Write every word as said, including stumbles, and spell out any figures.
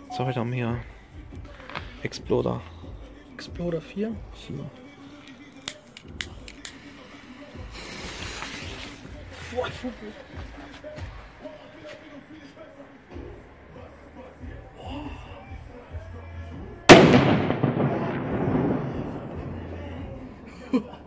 So, wir haben hier Exploder. Exploder vier. Hier. Boah, Vogel. Oh.